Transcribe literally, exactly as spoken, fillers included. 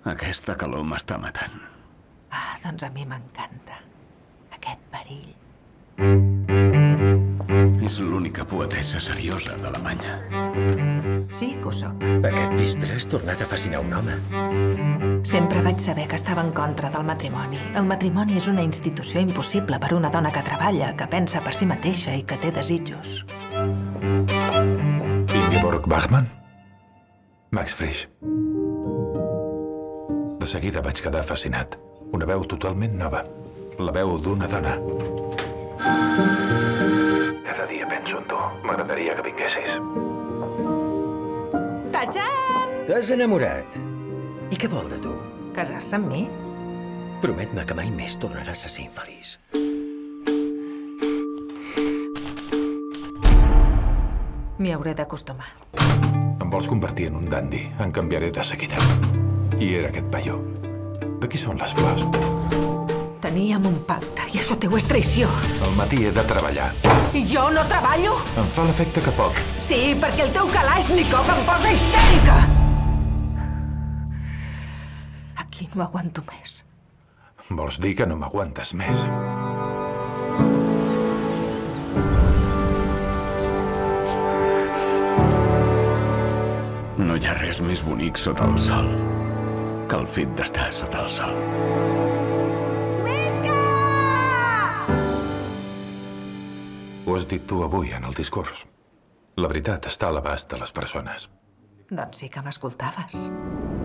Aquesta calor m'està matant. Ah, doncs a mi m'encanta. Aquest perill. És l'única poetessa seriosa d'Alemanya. Sí que ho soc. Aquest vespre has tornat a fascinar un home. Sempre vaig saber que estava en contra del matrimoni. El matrimoni és una institució impossible per una dona que treballa, que pensa per si mateixa i que té desitjos. Ingeborg Bachmann? Max Frisch. De seguida vaig quedar fascinat. Una veu totalment nova. La veu d'una dona. Cada dia penso en tu. M'agradaria que vinguessis. Tatxan! T'has enamorat. I què vol de tu? Casar-se amb mi? Promet-me que mai més tornaràs a ser infeliç. M'hi hauré d'acostumar. Em vols convertir en un dandy. En canviaré de seguida. Qui era aquest paio? De qui són les flors? Teníem un pacte i això teu és traïció. Al matí he de treballar. I jo no treballo? Em fa l'efecte que poc. Sí, perquè el teu Kalashnikov em posa histèrica. Aquí no aguanto més. Vols dir que no m'aguantes més? No hi ha res més bonic sota el sol que el fet d'estar sota el sol. Visca! Ho has dit tu avui en el discurs. La veritat està a l'abast de les persones. Doncs sí que m'escoltaves.